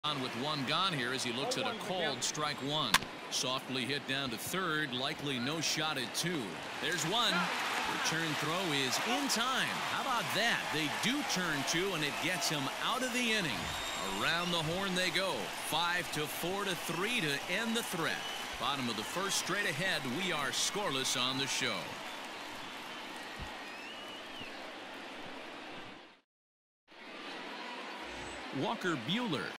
On with one gone here as he looks at a called strike one. Softly hit down to third, likely no shot at two. There's one. Return throw is in time. How about that? They do turn two, and it gets him out of the inning. Around the horn they go. 5-4 to 3 to end the threat. Bottom of the first, straight ahead. We are scoreless on the show. Walker Buehler